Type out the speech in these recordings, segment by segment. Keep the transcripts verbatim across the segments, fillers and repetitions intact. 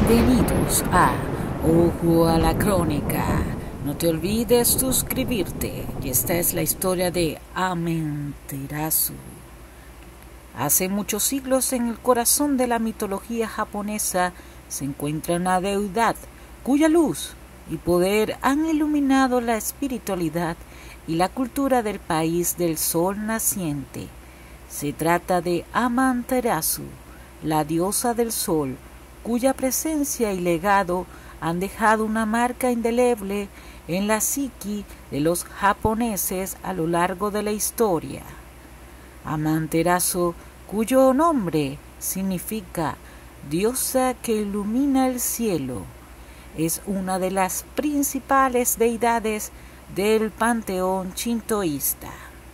Bienvenidos a Ojo a la Crónica. No te olvides suscribirte. Y esta es la historia de Amaterasu. Hace muchos siglos, en el corazón de la mitología japonesa, se encuentra una deidad cuya luz y poder han iluminado la espiritualidad y la cultura del país del sol naciente. Se trata de Amaterasu, la diosa del sol, cuya presencia y legado han dejado una marca indeleble en la psique de los japoneses a lo largo de la historia. Amaterasu, cuyo nombre significa diosa que ilumina el cielo, es una de las principales deidades del panteón shintoísta.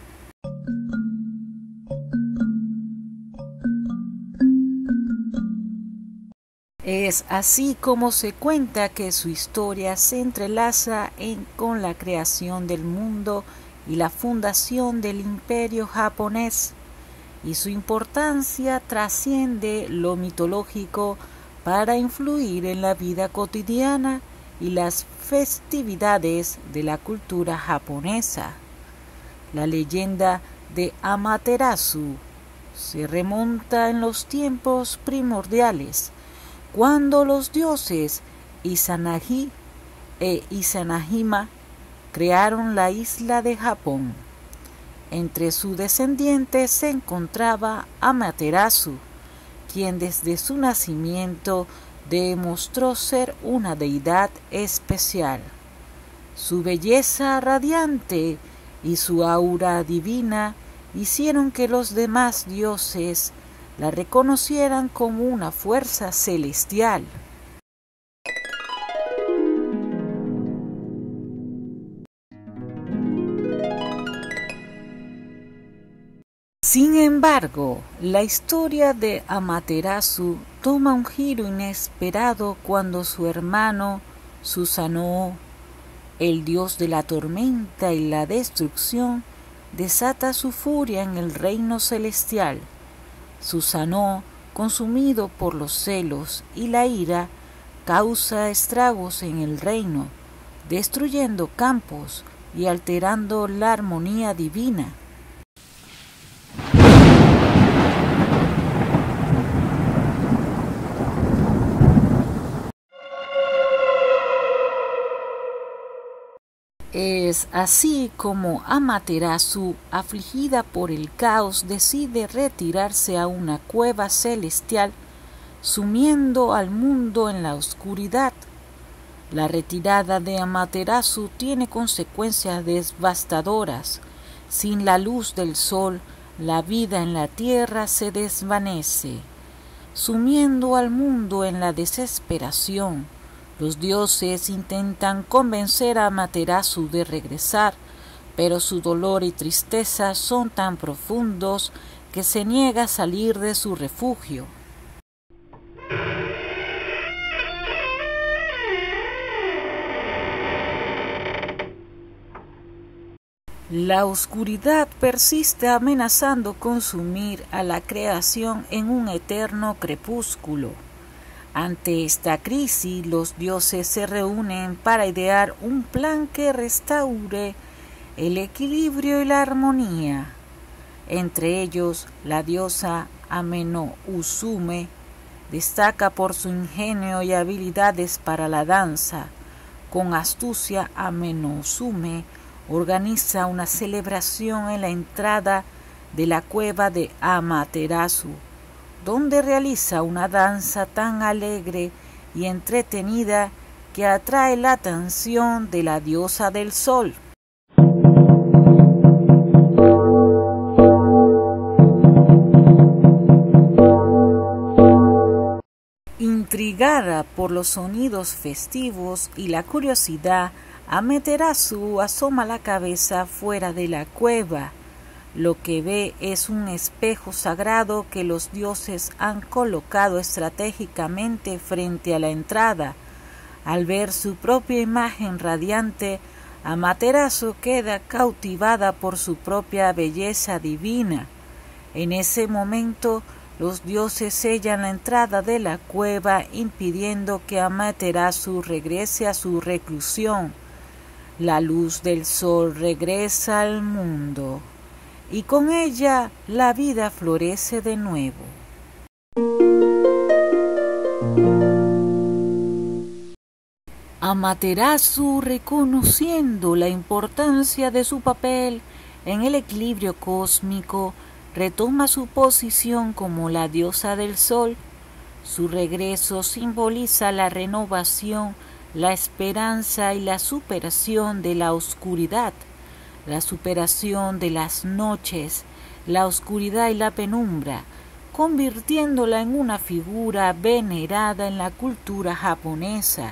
Es así como se cuenta que su historia se entrelaza en, con la creación del mundo y la fundación del imperio japonés, y su importancia trasciende lo mitológico para influir en la vida cotidiana y las festividades de la cultura japonesa. La leyenda de Amaterasu se remonta en los tiempos primordiales, cuando los dioses Izanagi e Izanagima crearon la isla de Japón. Entre sus descendientes se encontraba Amaterasu, quien desde su nacimiento demostró ser una deidad especial. Su belleza radiante y su aura divina hicieron que los demás dioses la reconocieran como una fuerza celestial. Sin embargo, la historia de Amaterasu toma un giro inesperado cuando su hermano Susanoo, el dios de la tormenta y la destrucción, desata su furia en el reino celestial. Susanoo, consumido por los celos y la ira, causa estragos en el reino, destruyendo campos y alterando la armonía divina. Es así como Amaterasu, afligida por el caos, decide retirarse a una cueva celestial, sumiendo al mundo en la oscuridad. La retirada de Amaterasu tiene consecuencias devastadoras. Sin la luz del sol, la vida en la tierra se desvanece, sumiendo al mundo en la desesperación. Los dioses intentan convencer a Amaterasu de regresar, pero su dolor y tristeza son tan profundos que se niega a salir de su refugio. La oscuridad persiste, amenazando consumir a la creación en un eterno crepúsculo. Ante esta crisis, los dioses se reúnen para idear un plan que restaure el equilibrio y la armonía. Entre ellos, la diosa Ame-no-Usume destaca por su ingenio y habilidades para la danza. Con astucia, Ame-no-Usume organiza una celebración en la entrada de la cueva de Amaterasu, donde realiza una danza tan alegre y entretenida que atrae la atención de la diosa del sol. Intrigada por los sonidos festivos y la curiosidad, Amaterasu asoma la cabeza fuera de la cueva. Lo que ve es un espejo sagrado que los dioses han colocado estratégicamente frente a la entrada. Al ver su propia imagen radiante, Amaterasu queda cautivada por su propia belleza divina. En ese momento, los dioses sellan la entrada de la cueva, impidiendo que Amaterasu regrese a su reclusión. La luz del sol regresa al mundo, y con ella la vida florece de nuevo. Amaterasu, reconociendo la importancia de su papel en el equilibrio cósmico, retoma su posición como la diosa del sol. Su regreso simboliza la renovación, la esperanza y la superación de la oscuridad, la superación de las noches, la oscuridad y la penumbra, convirtiéndola en una figura venerada en la cultura japonesa.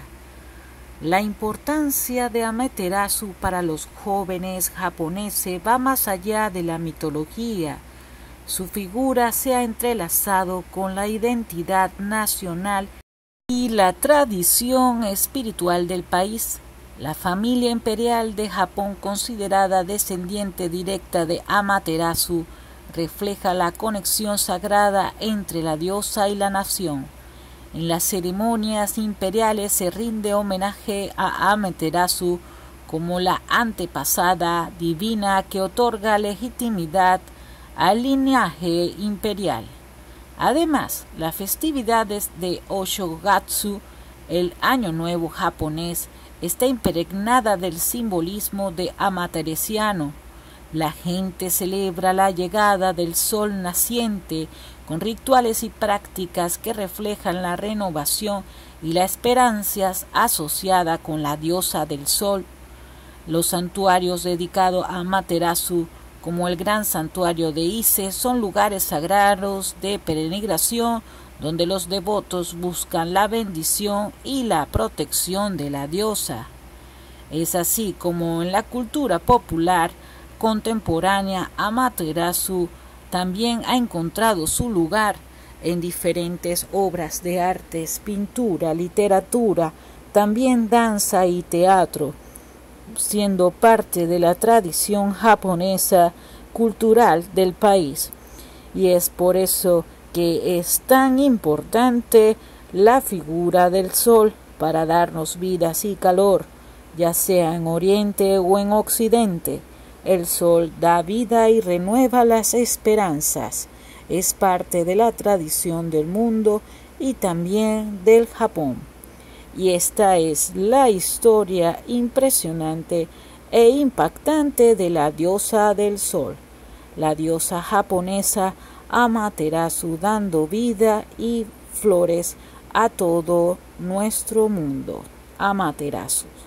La importancia de Amaterasu para los jóvenes japoneses va más allá de la mitología. Su figura se ha entrelazado con la identidad nacional y la tradición espiritual del país. La familia imperial de Japón, considerada descendiente directa de Amaterasu, refleja la conexión sagrada entre la diosa y la nación. En las ceremonias imperiales se rinde homenaje a Amaterasu como la antepasada divina que otorga legitimidad al linaje imperial. Además, las festividades de Oshogatsu, el Año Nuevo japonés, está impregnada del simbolismo de amateresiano. La gente celebra la llegada del sol naciente con rituales y prácticas que reflejan la renovación y las esperanzas asociadas con la diosa del sol. Los santuarios dedicados a Amaterasu, como el gran santuario de Ise, son lugares sagrados de peregrinación donde los devotos buscan la bendición y la protección de la diosa. Es así como en la cultura popular contemporánea Amaterasu también ha encontrado su lugar en diferentes obras de artes, pintura, literatura, también danza y teatro, siendo parte de la tradición japonesa cultural del país. Y es por eso que es tan importante la figura del sol para darnos vida y calor, ya sea en Oriente o en Occidente. El sol da vida y renueva las esperanzas. Es parte de la tradición del mundo y también del Japón. Y esta es la historia impresionante e impactante de la diosa del sol, la diosa japonesa Amaterasu, dando vida y flores a todo nuestro mundo. Amaterasu.